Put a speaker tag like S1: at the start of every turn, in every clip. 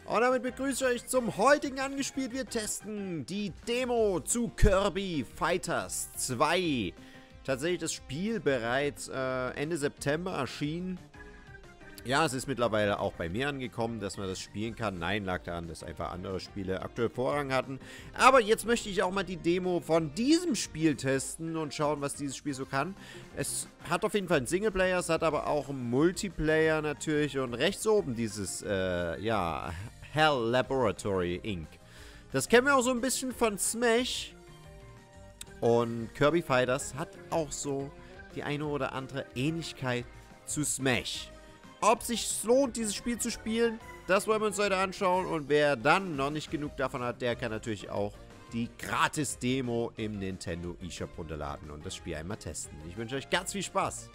S1: Und damit begrüße ich euch zum heutigen Angespielt. Wir testen die Demo zu Kirby Fighters 2. Tatsächlich das Spiel bereits Ende September erschienen. Ja, es ist mittlerweile auch bei mir angekommen, dass man das spielen kann. Nein, lag daran, dass einfach andere Spiele aktuell Vorrang hatten. Aber jetzt möchte ich auch mal die Demo von diesem Spiel testen und schauen, was dieses Spiel so kann. Es hat auf jeden Fall einen Singleplayer, es hat aber auch einen Multiplayer natürlich. Und rechts oben dieses, ja, Hell Laboratory Inc. Das kennen wir auch so ein bisschen von Smash. Und Kirby Fighters hat auch so die eine oder andere Ähnlichkeit zu Smash. Ob sich lohnt, dieses Spiel zu spielen, das wollen wir uns heute anschauen. Und wer dann noch nicht genug davon hat, der kann natürlich auch die Gratis-Demo im Nintendo eShop runterladen und das Spiel einmal testen. Ich wünsche euch ganz viel Spaß.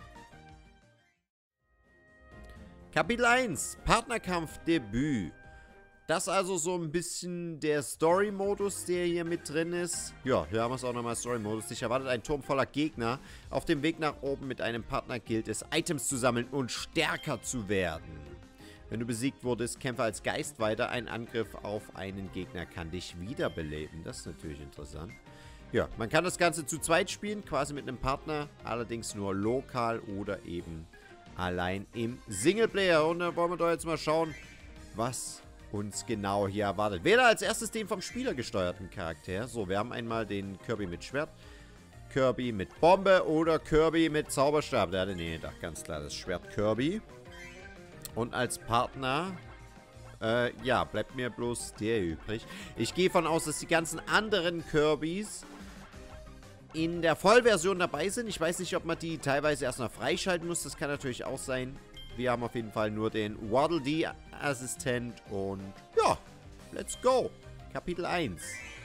S1: Kapitel 1, Partnerkampf-Debüt. Das ist also so ein bisschen der Story-Modus, der hier mit drin ist. Ja, hier haben wir es auch nochmal, Story-Modus. Dich erwartet ein Turm voller Gegner. Auf dem Weg nach oben mit einem Partner gilt es, Items zu sammeln und stärker zu werden. Wenn du besiegt wurdest, kämpfe als Geist weiter. Ein Angriff auf einen Gegner kann dich wiederbeleben. Das ist natürlich interessant. Ja, man kann das Ganze zu zweit spielen, quasi mit einem Partner. Allerdings nur lokal oder eben allein im Singleplayer. Und da wollen wir doch jetzt mal schauen, was uns genau hier erwartet. Wähle als erstes den vom Spieler gesteuerten Charakter. So, wir haben einmal den Kirby mit Schwert, Kirby mit Bombe oder Kirby mit Zauberstab. Der hatte, nee, doch, ganz klar, das Schwert Kirby. Und als Partner, ja, bleibt mir bloß der übrig. Ich gehe von aus, dass die ganzen anderen Kirbys in der Vollversion dabei sind. Ich weiß nicht, ob man die teilweise erst noch freischalten muss. Das kann natürlich auch sein. Wir haben auf jeden Fall nur den Waddle Dee Assistent und ja, let's go. Kapitel 1.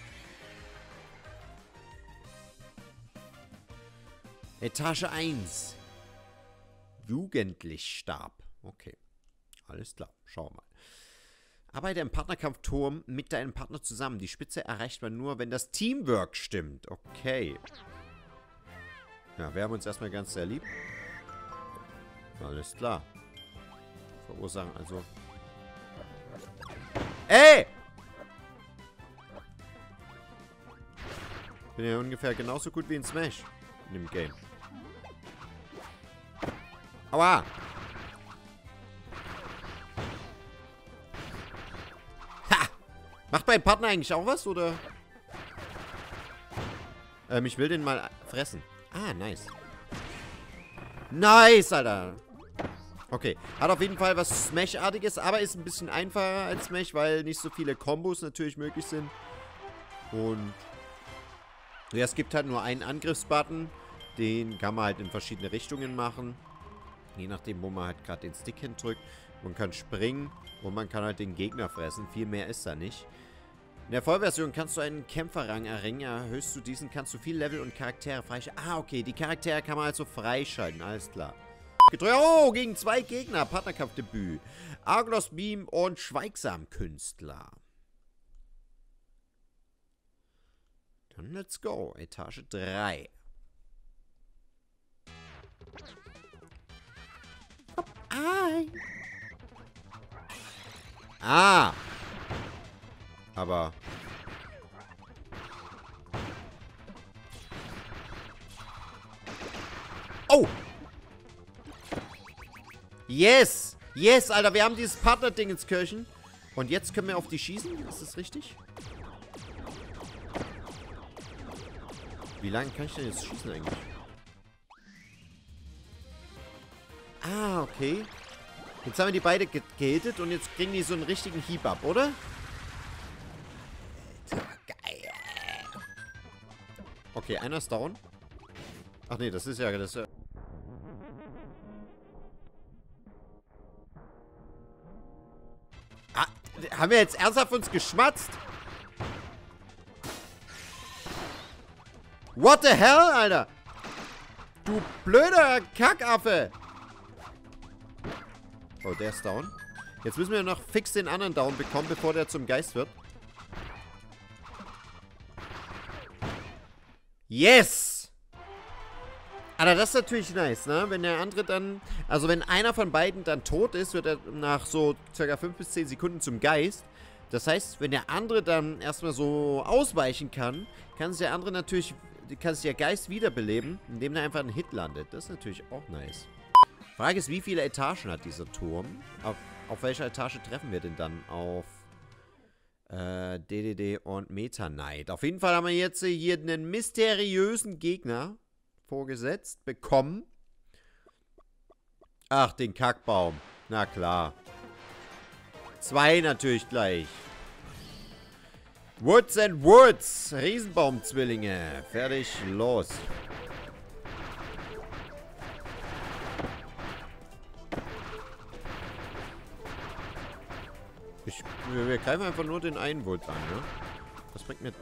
S1: Etage 1. Jugendlichstab. Okay, alles klar. Schauen wir mal. Arbeite im Partnerkampfturm mit deinem Partner zusammen. Die Spitze erreicht man nur, wenn das Teamwork stimmt. Okay. Ja, wir haben uns erstmal ganz sehr lieb. Alles klar. Verursachen, also. Ey! Bin ja ungefähr genauso gut wie in Smash. In dem Game. Aua! Ha! Macht mein Partner eigentlich auch was, oder? Ich will den mal fressen. Ah, nice. Nice, Alter. Okay, hat auf jeden Fall was Smash-artiges, aber ist ein bisschen einfacher als Smash, weil nicht so viele Kombos natürlich möglich sind. Und ja, es gibt halt nur einen Angriffsbutton. Den kann man halt in verschiedene Richtungen machen. Je nachdem, wo man halt gerade den Stick hindrückt. Man kann springen und man kann halt den Gegner fressen. Viel mehr ist da nicht. In der Vollversion kannst du einen Kämpferrang erringen. Erhöhst du diesen, kannst du viel Level und Charaktere freischalten. Ah, okay, die Charaktere kann man also freischalten. Alles klar. Oh, gegen 2 Gegner. Partnerkampfdebüt. Arglos Beam und Schweigsamkünstler. Dann let's go. Etage 3. Ah. Aber. Oh. Yes! Yes, Alter, wir haben dieses Partner-Ding ins Kirchen. Und jetzt können wir auf die schießen? Ist das richtig? Wie lange kann ich denn jetzt schießen eigentlich? Ah, okay. Jetzt haben wir die beide gehittet und jetzt kriegen die so einen richtigen Hieb ab, oder? Geil. Okay, einer ist down. Ach nee, das ist ja... Haben wir jetzt ernsthaft uns geschmatzt? What the hell, Alter? Du blöder Kackaffe. Oh, der ist down. Jetzt müssen wir noch fix den anderen down bekommen, bevor der zum Geist wird. Yes! Aber das ist natürlich nice, ne? Wenn der andere dann, also wenn einer von beiden dann tot ist, wird er nach so ca. 5 bis 10 Sekunden zum Geist. Das heißt, wenn der andere dann erstmal so ausweichen kann, kann sich der andere natürlich, kann sich der Geist wiederbeleben, indem er einfach einen Hit landet. Das ist natürlich auch nice. Frage ist, wie viele Etagen hat dieser Turm? Auf welcher Etage treffen wir denn dann? Auf DDD und Meta Knight. Auf jeden Fall haben wir jetzt hier einen mysteriösen Gegner vorgesetzt bekommen. Ach, den Kackbaum. Na klar. 2 natürlich gleich. Woods and Woods. Riesenbaumzwillinge. Fertig, los. Wir greifen einfach nur den einen Wood an, ne? Das bringt mir...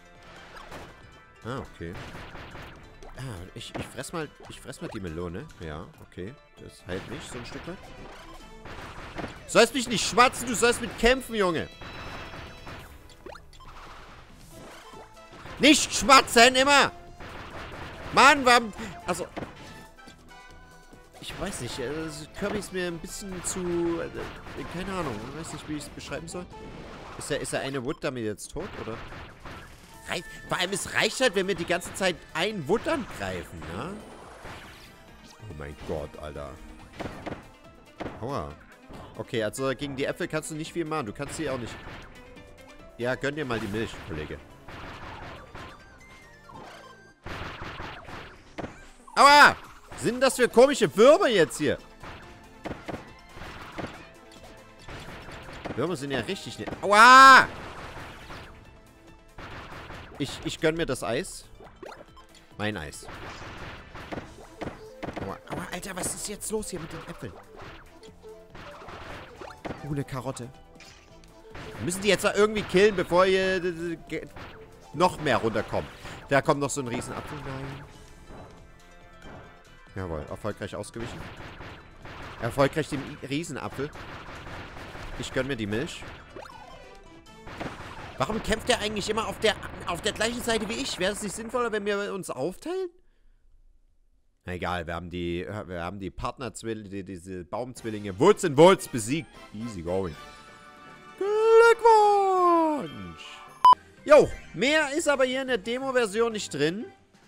S1: Ah, okay. Ah, ich fress mal die Melone. Ja, okay. Das heilt mich so ein Stück weit. Du sollst mich nicht schwatzen, du sollst mit kämpfen, Junge. Nicht schwatzen, immer! Mann, warum... Also... Ich weiß nicht, Kirby ist mir ein bisschen zu... keine Ahnung, ich weiß nicht, wie ich es beschreiben soll. Ist der eine Wood damit jetzt tot, oder? Vor allem, es reicht halt, wenn wir die ganze Zeit einen Wood angreifen, ne? Oh mein Gott, Alter. Aua. Okay, also gegen die Äpfel kannst du nicht viel machen. Du kannst sie auch nicht... Ja, gönn dir mal die Milch, Kollege. Aua! Sind das für komische Würmer jetzt hier? Würmer sind ja richtig... Aua! Ich gönn mir das Eis. Mein Eis. Aua, aua, Alter, was ist jetzt los hier mit den Äpfeln? Eine Karotte. Wir müssen die jetzt mal irgendwie killen, bevor ihr noch mehr runterkommt. Da kommt noch so ein Riesenapfel. Nein. Jawohl, erfolgreich ausgewichen. Erfolgreich den Riesenapfel. Ich gönn mir die Milch. Warum kämpft er eigentlich immer auf der gleichen Seite wie ich? Wäre es nicht sinnvoller, wenn wir uns aufteilen? Na egal, wir haben die Partnerzwillinge, diese Baumzwillinge Woods and Woods besiegt. Easy going. Glückwunsch! Jo, mehr ist aber hier in der Demo-Version nicht drin.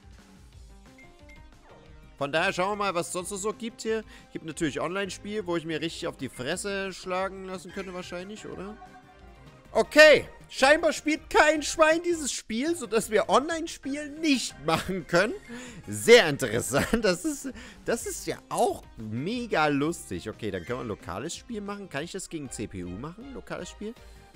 S1: Von daher schauen wir mal, was es sonst noch so gibt hier. Gibt natürlich Online-Spiel, wo ich mir richtig auf die Fresse schlagen lassen könnte wahrscheinlich, oder? Okay, scheinbar spielt kein Schwein dieses Spiel, sodass wir Online-Spiel nicht machen können. Sehr interessant. Das ist ja auch mega lustig. Okay, dann können wir ein lokales Spiel machen. Kann ich das gegen CPU machen, lokales Spiel?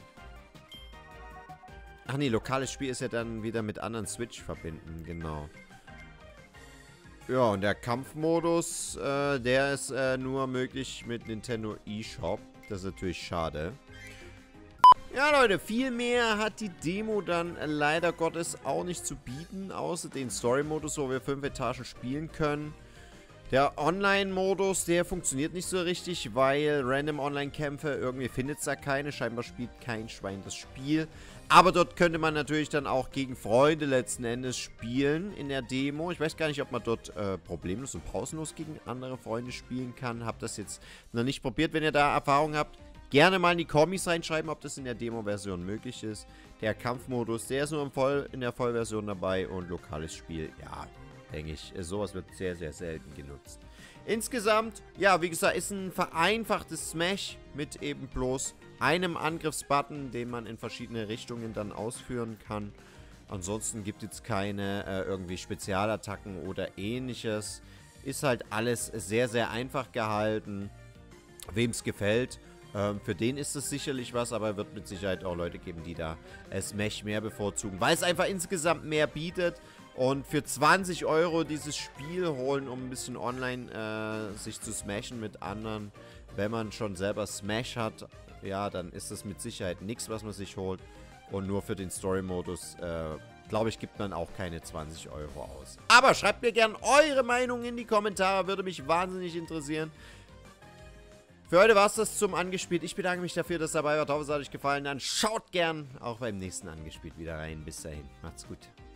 S1: Ach nee, lokales Spiel ist ja dann wieder mit anderen Switch verbinden, genau. Ja, und der Kampfmodus, der ist nur möglich mit Nintendo eShop. Das ist natürlich schade. Ja, Leute, viel mehr hat die Demo dann leider Gottes auch nicht zu bieten, außer den Story-Modus, wo wir 5 Etagen spielen können. Der Online-Modus, der funktioniert nicht so richtig, weil Random Online-Kämpfe, irgendwie findet es da keine. Scheinbar spielt kein Schwein das Spiel. Aber dort könnte man natürlich dann auch gegen Freunde letzten Endes spielen in der Demo. Ich weiß gar nicht, ob man dort problemlos und pausenlos gegen andere Freunde spielen kann. Hab das jetzt noch nicht probiert. Wenn ihr da Erfahrung habt, gerne mal in die Kommis reinschreiben, ob das in der Demo-Version möglich ist. Der Kampfmodus, der ist nur in der Vollversion dabei. Und lokales Spiel, ja, denke ich, sowas wird sehr, sehr selten genutzt. Insgesamt, ja, wie gesagt, ist ein vereinfachtes Smash mit eben bloß einem Angriffsbutton, den man in verschiedene Richtungen dann ausführen kann. Ansonsten gibt es keine irgendwie Spezialattacken oder ähnliches. Ist halt alles sehr, sehr einfach gehalten. Wem es gefällt, für den ist es sicherlich was, aber wird mit Sicherheit auch Leute geben, die da Smash mehr bevorzugen, weil es einfach insgesamt mehr bietet. Und für 20 € dieses Spiel holen, um ein bisschen online sich zu smashen mit anderen, wenn man schon selber Smash hat, ja, dann ist das mit Sicherheit nichts, was man sich holt. Und nur für den Story-Modus, glaube ich, gibt man auch keine 20 € aus. Aber schreibt mir gerne eure Meinung in die Kommentare, würde mich wahnsinnig interessieren. Für heute war es das zum Angespielt. Ich bedanke mich dafür, dass ihr dabei wart. Ich hoffe, es hat euch gefallen. Dann schaut gern auch beim nächsten Angespielt wieder rein. Bis dahin, macht's gut.